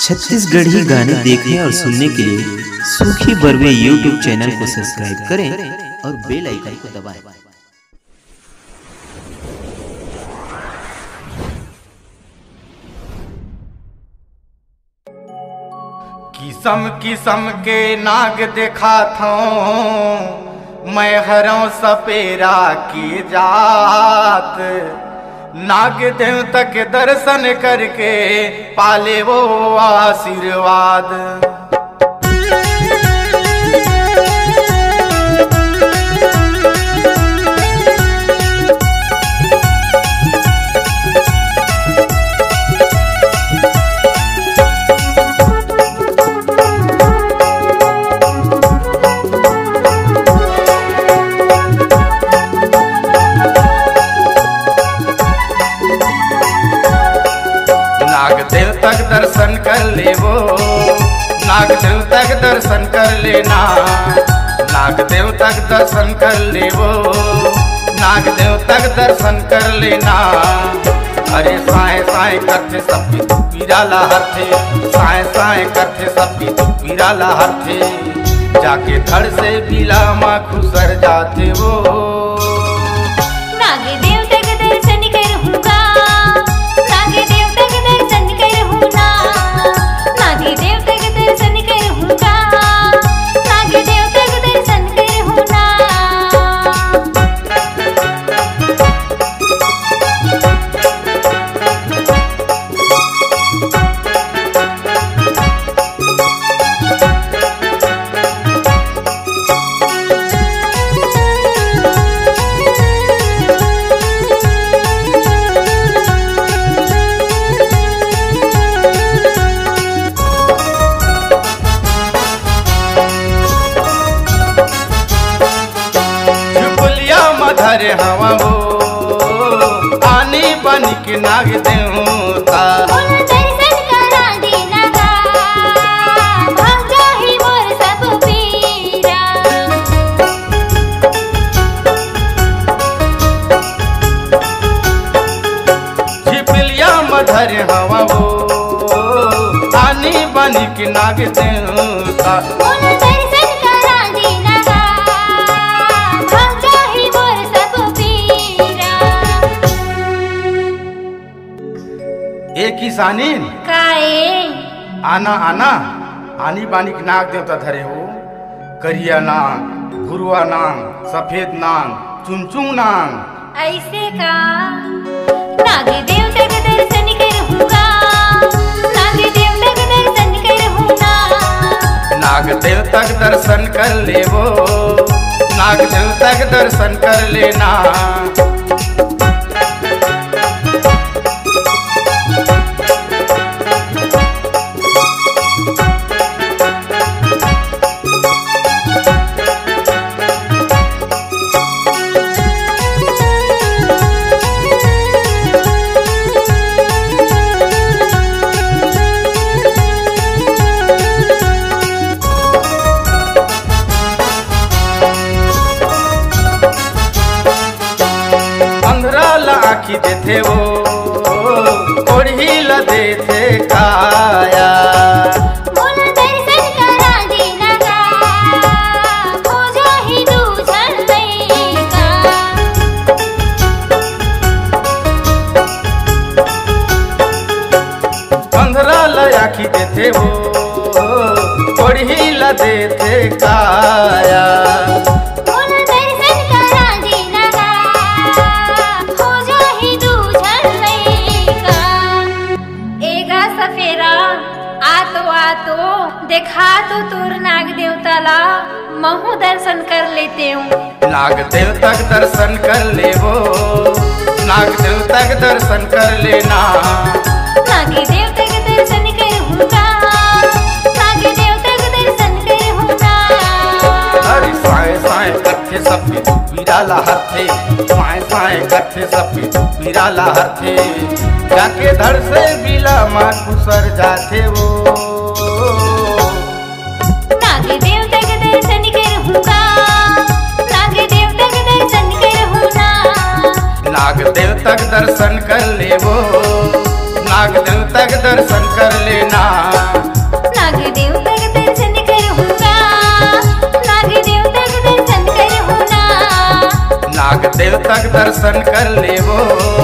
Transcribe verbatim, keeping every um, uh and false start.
छत्तीसगढ़ी गाने देखने और सुनने के लिए सूखी बरवे यूट्यूब चैनल को सब्सक्राइब करें और बेल आइकन को दबाएं। किस्म किस्म के नाग देखा था मैं हरों सपेरा की जात, नाग देव तक दर्शन करके पाले वो आशीर्वाद। नागदेव तक दर्शन कर ले वो, नागदेव तक दर्शन कर लेना, नागदेव तक दर्शन कर ले वो, नागदेव तक दर्शन कर लेना। अरे साए साए करते सबकी तू पीराला हरथे, साए साए करते सबकी तू पीराला हरथे, जाके धड़ से बिला माँ खुसर जाते वो। नागदेव तक दर्शन करूँगा, नागदेव तक दर्शन करूँगा, नागदेव तक दर्शन करूँगा, नागदेव तक दर्शन करूँगा। धरे हवा वो आनी बन के नाग देवता, दर्शन करा देना गा, भाग जाहि मोर सब पीरा। झिपलिया मधर हवा वो आनी बन के नाग देवता, दर्शन करा देना गा, भाग जाहि मोर सब पीरा। एक ही सानीन काए आना आना आनी बानी के नाग देवता धरे हो, करिया नाग, भुरवा नाग, सफेद नाग, चुनचुन नाग। ऐसे का नागदेव तक दर्शन करूँगा, नागदेव तक दर्शन करूँगा। नागदेव तक दर्शन कर ले वो, नागदेव तक दर्शन कर लेना। आखी देते वो ओढ़ी ल देते काया, दर्शन करा देना गा, हो जाहि दूसर लइका। पंद्रह ल आखी देते वो ओढ़ी ल देते काया, तो देखा तो तोर नाग देवता ला महू दर्शन कर लेते हूँ। नागदेव तक दर्शन कर ले वो, नागदेव तक दर्शन कर लेना। नागदेव तक दर्शन करूँगा, नागदेव तक दर्शन करूँगा। अरे साए साए करते सबकी तू पीराला हरथे, साए साए करते सबकी तू पीराला हरथे, जाके धड़ से बिला माँ खुसर जाते वो। नागदेव तक दर्शन करूँगा, नागदेव तक दर्शन करूँगा। नागदेव तक दर्शन कर ले वो, नागदेव तक दर्शन कर लेना। देवता के दर्शन कर लेवो।